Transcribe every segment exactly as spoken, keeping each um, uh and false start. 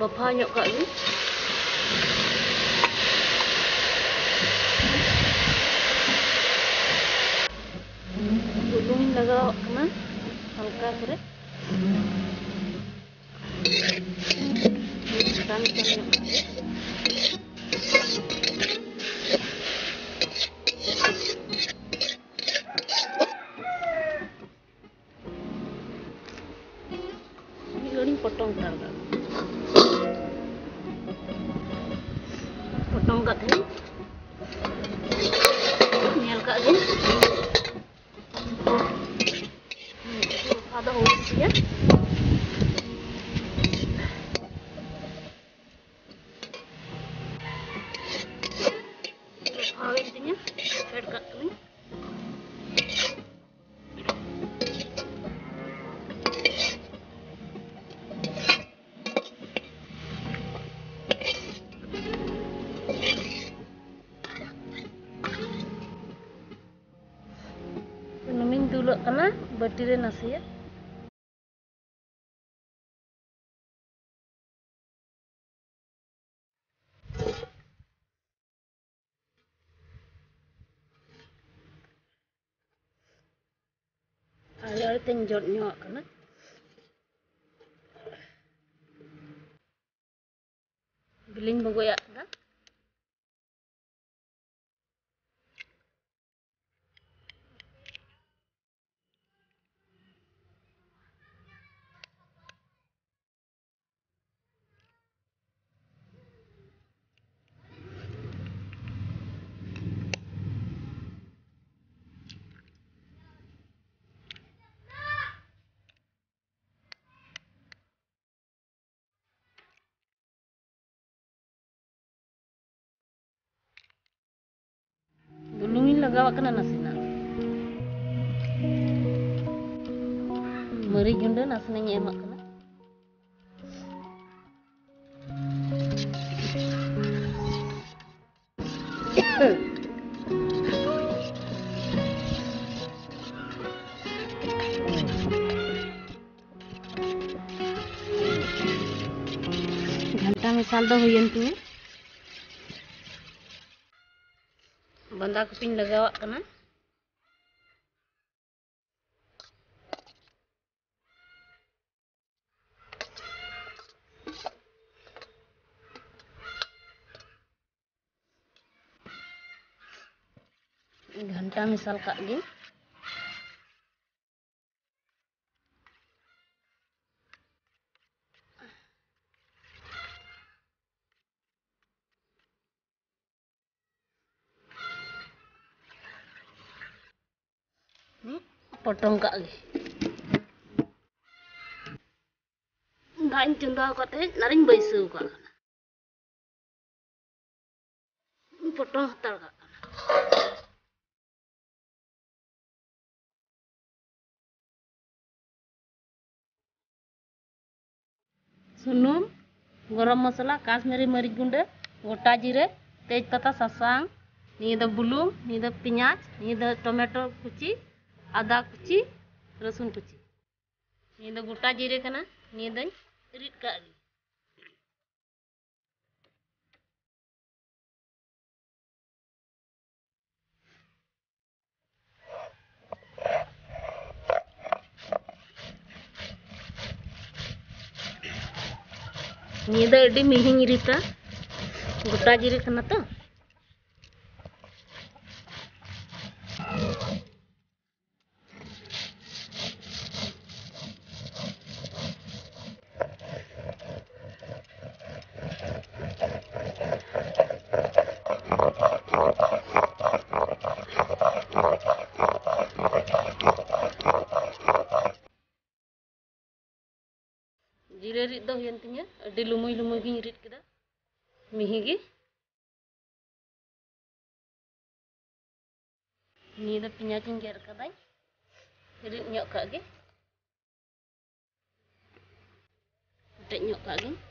Bapa nyok kak ni. Bulung lagaw kena halka kore. Tan nyok. Ini loading potong targa. Potong kat ni. Nyel kat ni. Ada holes ya. Apa intinya? Add kat ni. Numing dulu kena berdiri nasi ya. Ada tenjot nyok kena. Biling bagoyak dah. Bulungin lagaw kena nasi na. Mari gunda nasi nanya emak kena. घंटा misal dah huyan tu. Bandha kuping lagawak kena. घंटा misal kak gi. Ni potong kak gi. Ngain cunda kate naring baisu kak. Potong hatar kak. Sunum, garam masala, Kashmiri mirin gunda, gota jire, tej pata, sasang, ni dah bulung, ni dah pinyaj, ni dah tomato kuci, ada kuci, rasun kuci. Ni dah gota jire kena, ni dah rit kak gi. Ni dah adi mihin rita, gota jire kena tu. Jire rit dah huyan tinya, adi lumui lumui gi rit keda, mihi gi. Ni dah pinyaj ing ger kadai, rit nyok kak gi. Tek nyok kak gi.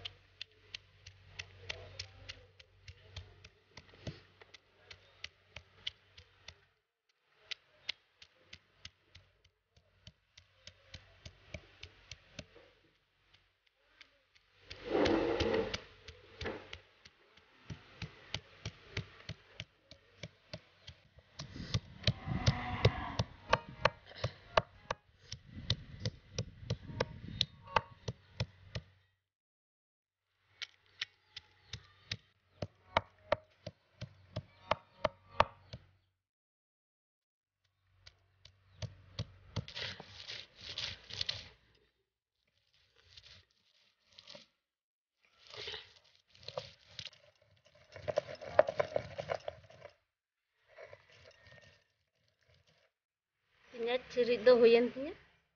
Inya ciri do huyen tinya.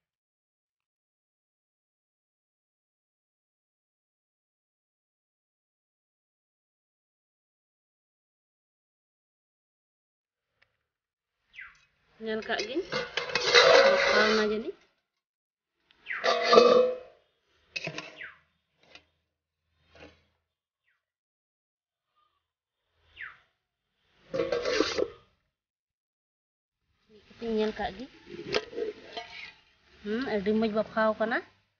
Nyal kak gin. Bakal na jadi. Nyal kak gin. Hmm, adi moj bakal kana.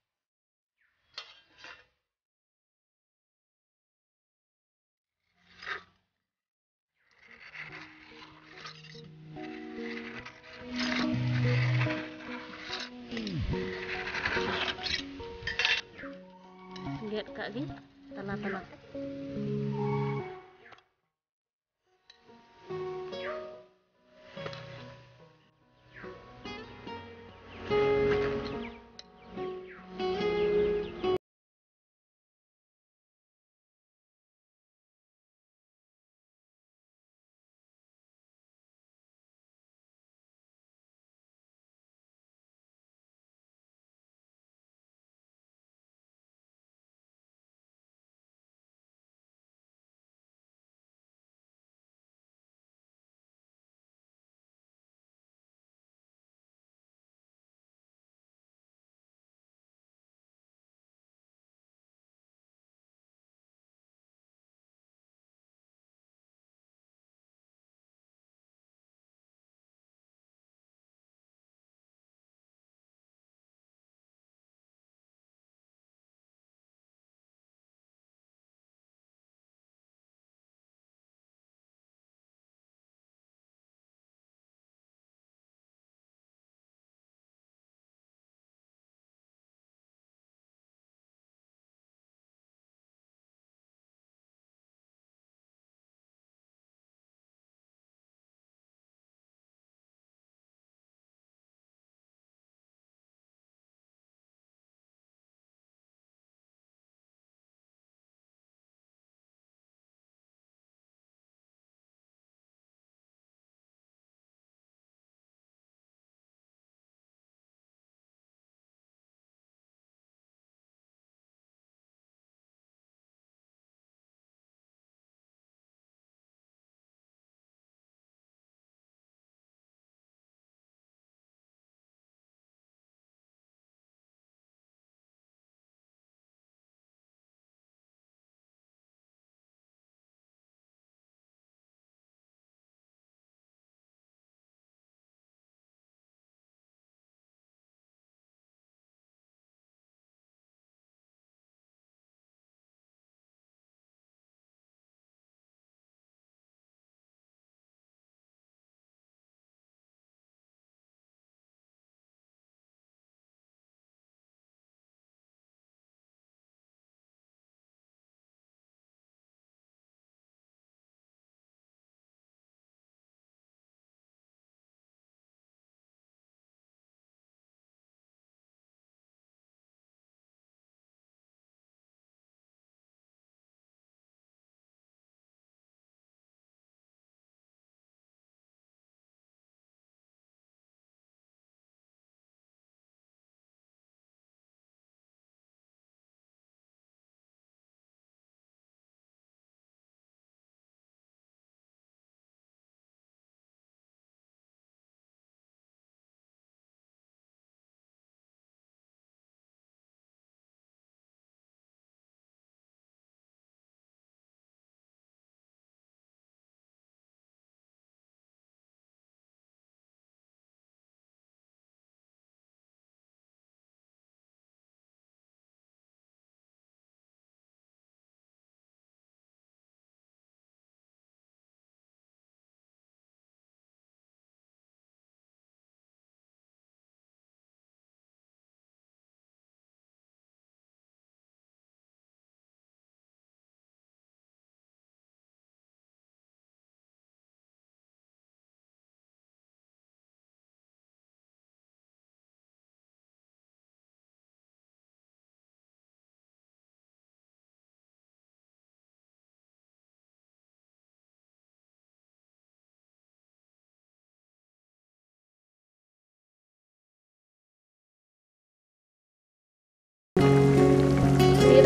Get kak gin. Tala-tala.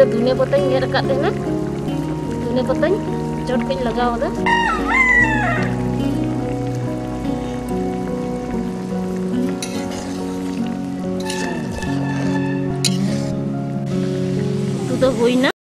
धुने पत्ता एर कर देना धुने पत्ता चट के लगाओ दा तो होई ना